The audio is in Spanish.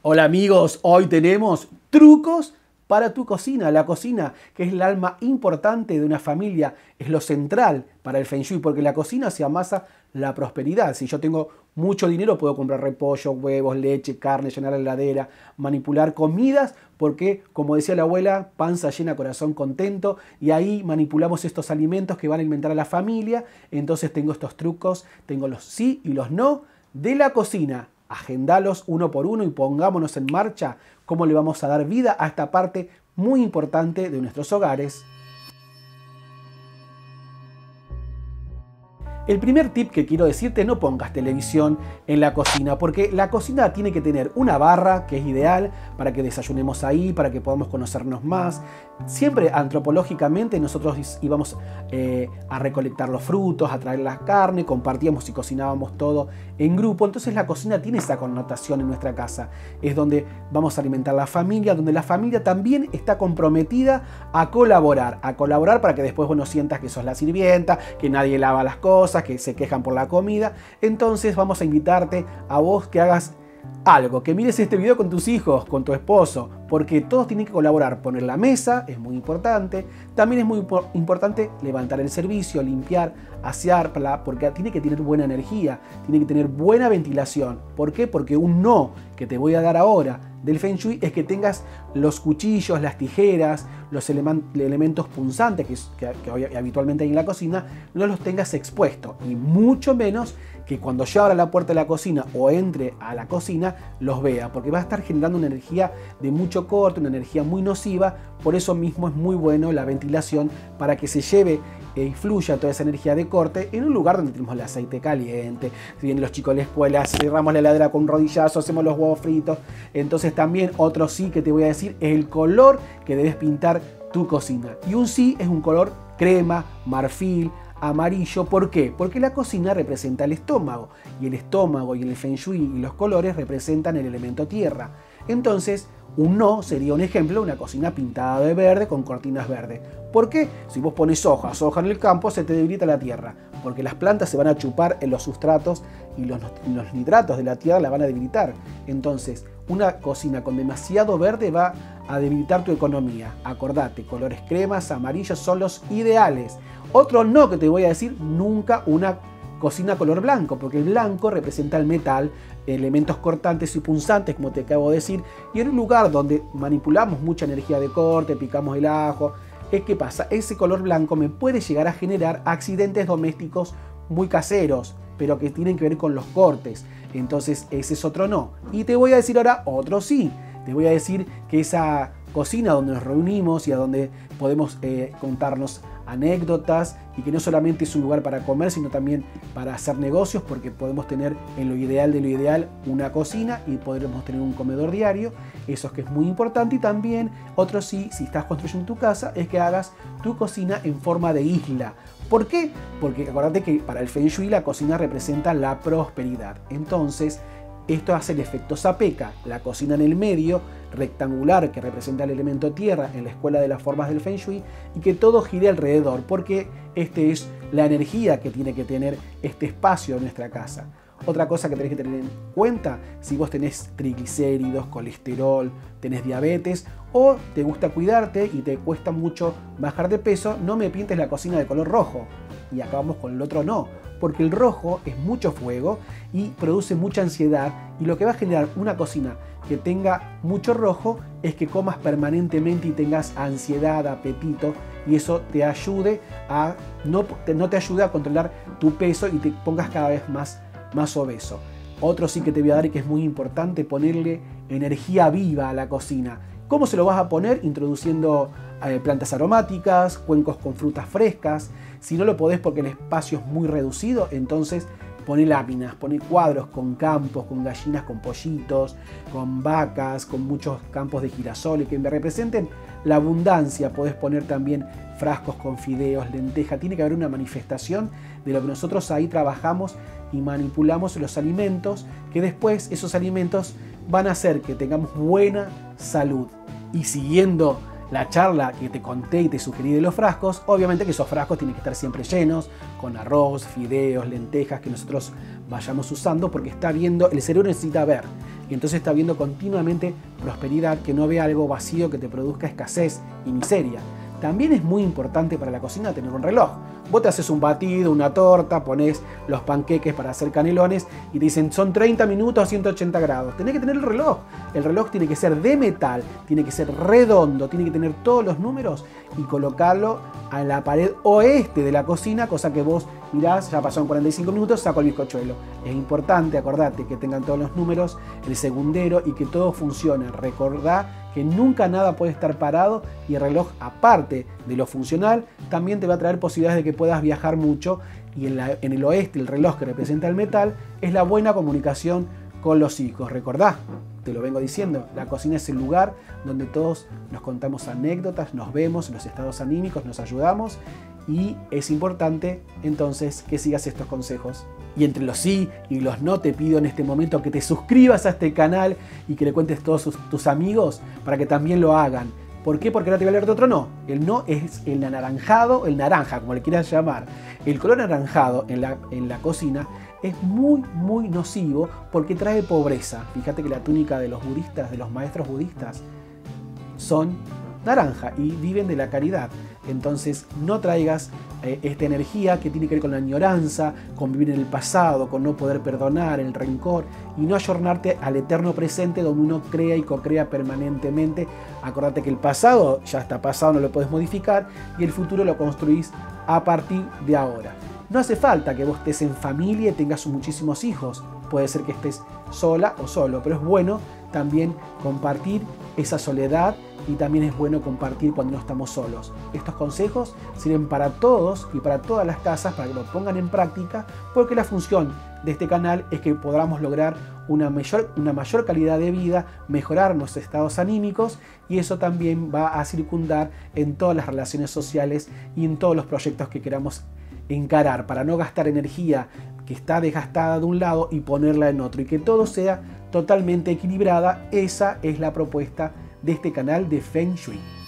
Hola amigos, hoy tenemos trucos para tu cocina. La cocina, que es el alma importante de una familia, es lo central para el Feng Shui, porque la cocina se amasa la prosperidad. Si yo tengo mucho dinero, puedo comprar repollo, huevos, leche, carne, llenar la heladera, manipular comidas, porque, como decía la abuela, panza llena, corazón contento, y ahí manipulamos estos alimentos que van a alimentar a la familia. Entonces tengo estos trucos, tengo los sí y los no de la cocina. Agendalos uno por uno y pongámonos en marcha cómo le vamos a dar vida a esta parte muy importante de nuestros hogares. El primer tip que quiero decirte: no pongas televisión en la cocina, porque la cocina tiene que tener una barra, que es ideal para que desayunemos ahí, para que podamos conocernos más. Siempre antropológicamente nosotros íbamos a recolectar los frutos, a traer la carne, compartíamos y cocinábamos todo en grupo. Entonces la cocina tiene esa connotación en nuestra casa. Es donde vamos a alimentar a la familia, donde la familia también está comprometida a colaborar para que después sientas que sos la sirvienta, que nadie lava las cosas, que se quejan por la comida. Entonces vamos a invitarte a vos que hagas algo, que mires este video con tus hijos, con tu esposo, porque todos tienen que colaborar. Poner la mesa es muy importante. También es muy importante levantar el servicio, limpiar, asearla, porque tiene que tener buena energía, tiene que tener buena ventilación. ¿Por qué? Porque un no que te voy a dar ahora del Feng Shui es que tengas los cuchillos, las tijeras, los elementos punzantes que habitualmente hay en la cocina, no los tengas expuestos, y mucho menos que cuando yo abra la puerta de la cocina o entre a la cocina los vea, porque va a estar generando una energía de mucho corte, una energía muy nociva. Por eso mismo es muy bueno la ventilación, para que se lleve y fluya toda esa energía de corte en un lugar donde tenemos el aceite caliente. Si vienen los chicos a la escuela, cerramos la heladera con un rodillazo, hacemos los huevos fritos. Entonces también otro sí que te voy a decir es el color que debes pintar tu cocina. Y un sí es un color crema, marfil, amarillo. ¿Por qué? Porque la cocina representa el estómago, y el estómago y el Feng Shui y los colores representan el elemento tierra. Entonces, un no sería un ejemplo, una cocina pintada de verde con cortinas verdes. ¿Por qué? Si vos pones hoja en el campo, se te debilita la tierra, porque las plantas se van a chupar en los sustratos y los nitratos de la tierra la van a debilitar. Entonces, una cocina con demasiado verde va a debilitar tu economía. Acordate, colores cremas, amarillos son los ideales. Otro no que te voy a decir: nunca una cocina color blanco, porque el blanco representa el metal, elementos cortantes y punzantes, como te acabo de decir, y en un lugar donde manipulamos mucha energía de corte, picamos el ajo. ¿Qué pasa? Ese color blanco me puede llegar a generar accidentes domésticos muy caseros, pero que tienen que ver con los cortes. Entonces ese es otro no. Y te voy a decir ahora otro sí. Te voy a decir que esa cocina donde nos reunimos y a donde podemos contarnos anécdotas, y que no solamente es un lugar para comer, sino también para hacer negocios, porque podemos tener, en lo ideal de lo ideal, una cocina y podremos tener un comedor diario. Eso es que es muy importante. Y también otro sí, si estás construyendo tu casa, es que hagas tu cocina en forma de isla. ¿Por qué? Porque acuérdate que para el Feng Shui la cocina representa la prosperidad. Entonces esto hace el efecto Zapeca, la cocina en el medio, rectangular, que representa el elemento tierra en la escuela de las formas del Feng Shui, y que todo gire alrededor, porque este es la energía que tiene que tener este espacio de nuestra casa. Otra cosa que tenés que tener en cuenta: si vos tenés triglicéridos, colesterol, tenés diabetes, o te gusta cuidarte y te cuesta mucho bajar de peso, no me pintes la cocina de color rojo. Y acabamos con el otro no, porque el rojo es mucho fuego y produce mucha ansiedad, y lo que va a generar una cocina que tenga mucho rojo es que comas permanentemente y tengas ansiedad, apetito, y eso te ayude a no te ayude a controlar tu peso y te pongas cada vez más obeso. Otro sí que te voy a dar, y que es muy importante: ponerle energía viva a la cocina. ¿Cómo se lo vas a poner? Introduciendo plantas aromáticas, cuencos con frutas frescas. Si no lo podés porque el espacio es muy reducido, entonces poné láminas, poné cuadros con campos, con gallinas, con pollitos, con vacas, con muchos campos de girasol y que me representen la abundancia. Podés poner también frascos con fideos, lentejas. Tiene que haber una manifestación de lo que nosotros ahí trabajamos y manipulamos los alimentos, que después esos alimentos van a hacer que tengamos buena salud. Y siguiendo la charla que te conté y te sugerí de los frascos, obviamente que esos frascos tienen que estar siempre llenos, con arroz, fideos, lentejas, que nosotros vayamos usando, porque está viendo, el cerebro necesita ver. y entonces está viendo continuamente prosperidad, que no vea algo vacío que te produzca escasez y miseria. También es muy importante para la cocina tener un reloj. Vos te haces un batido, una torta, pones los panqueques para hacer canelones y te dicen son 30 minutos a 180 grados. Tenés que tener el reloj. El reloj tiene que ser de metal, tiene que ser redondo, tiene que tener todos los números y colocarlo a la pared oeste de la cocina, cosa que vos mirás, ya pasaron 45 minutos, saco el bizcochuelo. Es importante, acordate, que tengan todos los números, el segundero y que todo funcione. Recordá que nunca nada puede estar parado y el reloj, aparte de lo funcional, también te va a traer posibilidades de que puedas viajar mucho y en el oeste el reloj que representa el metal es la buena comunicación con los hijos. Recordá, te lo vengo diciendo, la cocina es el lugar donde todos nos contamos anécdotas, nos vemos, los estados anímicos, nos ayudamos y es importante entonces que sigas estos consejos. Y entre los sí y los no te pido en este momento que te suscribas a este canal y que le cuentes a todos tus amigos para que también lo hagan. ¿Por qué? Porque ahora te voy a hablar de otro no. El no es el anaranjado, el naranja, como le quieras llamar. El color anaranjado en la cocina es muy nocivo porque trae pobreza. Fíjate que la túnica de los budistas, de los maestros budistas, son naranja y viven de la caridad. Entonces no traigas esta energía que tiene que ver con la añoranza, con vivir en el pasado, con no poder perdonar, el rencor y no ayornarte al eterno presente donde uno crea y co-crea permanentemente. Acordate que el pasado ya está pasado, no lo puedes modificar y el futuro lo construís a partir de ahora. No hace falta que vos estés en familia y tengas muchísimos hijos. Puede ser que estés sola o solo, pero es bueno también compartir esa soledad y también es bueno compartir cuando no estamos solos. Estos consejos sirven para todos y para todas las casas para que lo pongan en práctica porque la función de este canal es que podamos lograr una mayor calidad de vida, mejorar nuestros estados anímicos y eso también va a circundar en todas las relaciones sociales y en todos los proyectos que queramos encarar para no gastar energía que está desgastada de un lado y ponerla en otro y que todo sea totalmente equilibrada. Esa es la propuesta de este canal de Feng Shui.